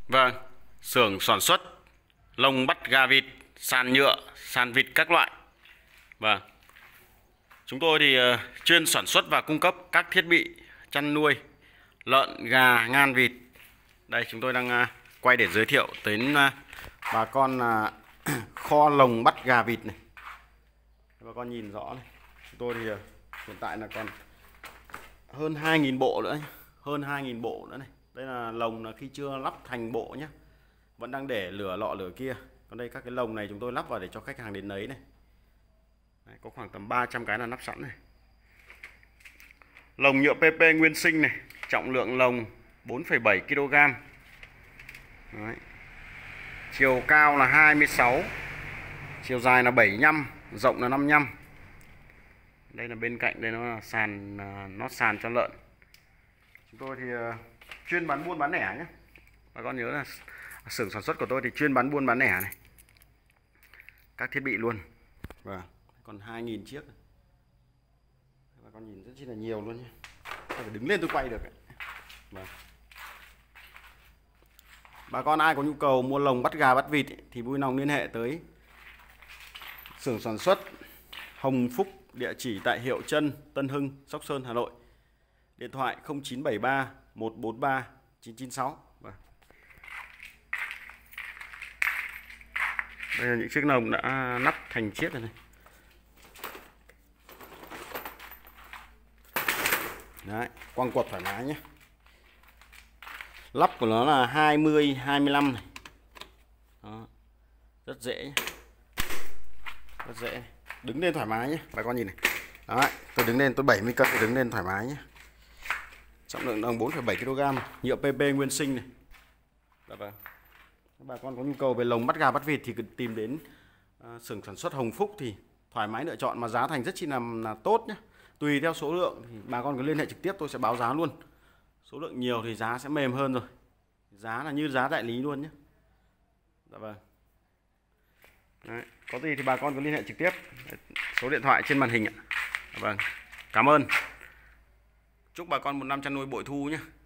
Vâng, xưởng sản xuất lông bắt gà vịt, sàn nhựa, sàn vịt các loại. Vâng, chúng tôi thì chuyên sản xuất và cung cấp các thiết bị chăn nuôi lợn, gà, ngan, vịt. Đây chúng tôi đang quay để giới thiệu đến bà con là kho lồng bắt gà vịt này. Bà con nhìn rõ này. Chúng tôi thì hiện tại là còn hơn 2.000 bộ nữa, hơn 2.000 bộ nữa này. Đây là lồng là khi chưa lắp thành bộ nhé, vẫn đang để lửa lọ lửa kia. Còn đây các cái lồng này chúng tôi lắp vào để cho khách hàng đến lấy này. Đấy, có khoảng tầm 300 cái là lắp sẵn này. Lồng nhựa PP nguyên sinh này, trọng lượng lồng 4,7 kg. Đấy. Chiều cao là 26, chiều dài là 75, rộng là 55. Đây là bên cạnh đây nó là sàn, nó sàn cho lợn. Chúng tôi thì chuyên bán buôn bán lẻ nhé. Bà con nhớ là xưởng sản xuất của tôi thì chuyên bán buôn bán lẻ này, các thiết bị luôn. Và còn 2.000 chiếc. Bà con nhìn rất chi là nhiều luôn nhé. Tôi phải đứng lên tôi quay được. Vâng. Bà con ai có nhu cầu mua lồng bắt gà bắt vịt thì vui lòng liên hệ tới xưởng sản xuất Hồng Phúc, địa chỉ tại Hiệu Trân, Tân Hưng, Sóc Sơn, Hà Nội. Điện thoại 0973 143 996. Vâng. Đây là những chiếc lồng đã nắp thành chiếc rồi này. Đấy, quăng quật thoải mái nhé. Lắp của nó là 20, 25 này. Đó. Rất dễ nhé. Rất dễ. Đứng lên thoải mái nhé. Bà con nhìn này. Đấy, tôi đứng lên, tôi 70 cân, tôi đứng lên thoải mái nhé. Trọng lượng đồng 4,7 kg, nhựa PP nguyên sinh này. Dạ vâng. Bà con có nhu cầu về lồng bắt gà bắt vịt thì cứ tìm đến xưởng sản xuất Hồng Phúc thì thoải mái lựa chọn, mà giá thành rất chi là tốt nhé. Tùy theo số lượng thì bà con cứ liên hệ trực tiếp, tôi sẽ báo giá luôn. Số lượng nhiều thì giá sẽ mềm hơn rồi. Giá là như giá đại lý luôn nhé. Dạ vâng. Đấy, có gì thì bà con cứ liên hệ trực tiếp. Số điện thoại trên màn hình ạ. Dạ vâng. Cảm ơn. Chúc bà con một năm chăn nuôi bội thu nhé.